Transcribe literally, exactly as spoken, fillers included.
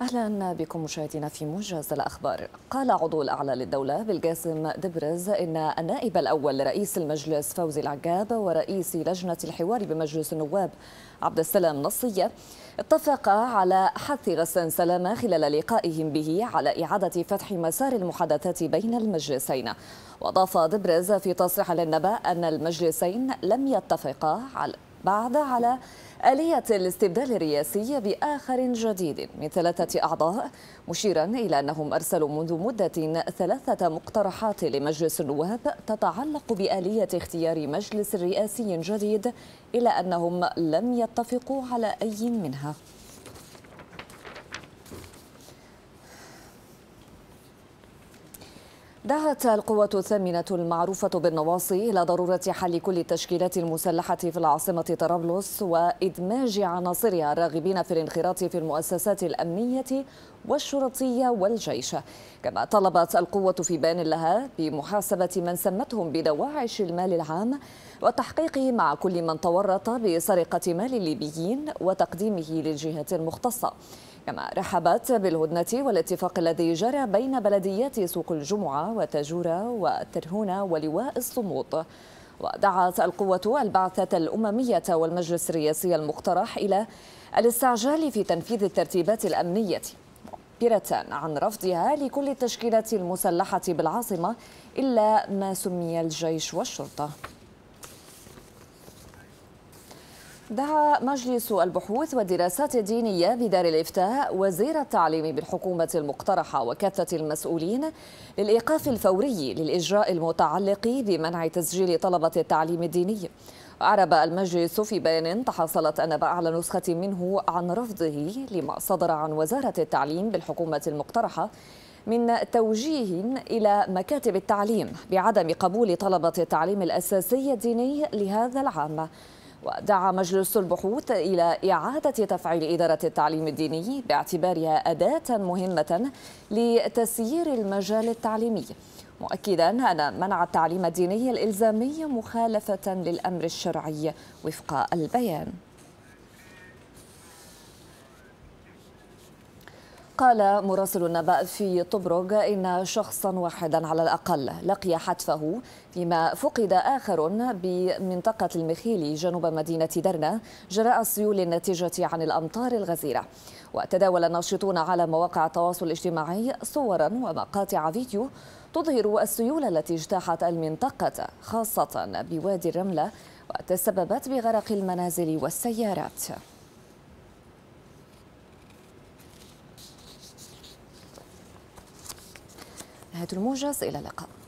أهلا بكم مشاهدينا في موجز الأخبار. قال عضو الأعلى للدولة بالقاسم دبرز إن النائب الأول لرئيس المجلس فوزي العقاب ورئيس لجنة الحوار بمجلس النواب عبد السلام نصية اتفقا على حث غسان سلامة خلال لقائهم به على إعادة فتح مسار المحادثات بين المجلسين. وأضاف دبرز في تصريح للنبأ أن المجلسين لم يتفقا على بعد على آلية الاستبدال الرئاسي بآخر جديد من ثلاثة أعضاء، مشيرا إلى أنهم أرسلوا منذ مدة ثلاثة مقترحات لمجلس النواب تتعلق بآلية اختيار مجلس رئاسي جديد، إلى أنهم لم يتفقوا على أي منها. دعت القوة الثامنة المعروفة بالنواصي إلى ضرورة حل كل التشكيلات المسلحة في العاصمة طرابلس وإدماج عناصرها الراغبين في الانخراط في المؤسسات الأمنية والشرطية والجيش. كما طلبت القوة في بيان لها بمحاسبة من سمتهم بدواعش المال العام والتحقيق مع كل من تورط بسرقة مال الليبيين وتقديمه للجهات المختصة. كما رحبت بالهدنة والاتفاق الذي جرى بين بلديات سوق الجمعة وتاجورة وترهونة ولواء الصمود. ودعت القوة البعثة الأممية والمجلس الرئاسي المقترح إلى الاستعجال في تنفيذ الترتيبات الأمنية، معبرة عن رفضها لكل التشكيلات المسلحة بالعاصمة إلا ما سمي الجيش والشرطة. دعا مجلس البحوث والدراسات الدينية بدار الإفتاء وزير التعليم بالحكومة المقترحة وكافة المسؤولين للإيقاف الفوري للإجراء المتعلق بمنع تسجيل طلبة التعليم الديني. أعرب المجلس في بيان تحصلت أنباء على نسخة منه عن رفضه لما صدر عن وزارة التعليم بالحكومة المقترحة من توجيه إلى مكاتب التعليم بعدم قبول طلبة التعليم الأساسي الديني لهذا العام. ودعا مجلس البحوث إلى إعادة تفعيل إدارة التعليم الديني باعتبارها أداة مهمة لتسيير المجال التعليمي، مؤكدا أن منع التعليم الديني الإلزامي مخالفة للأمر الشرعي وفق البيان. قال مراسل النبأ في طبرق إن شخصا واحدا على الأقل لقي حتفه، فيما فقد آخر بمنطقة المخيلي جنوب مدينة درنا جراء السيول الناتجة عن الأمطار الغزيرة. وتداول الناشطون على مواقع التواصل الاجتماعي صورا ومقاطع فيديو تظهر السيول التي اجتاحت المنطقة خاصة بوادي الرملة وتسببت بغرق المنازل والسيارات. نهاية الموجز، إلى اللقاء.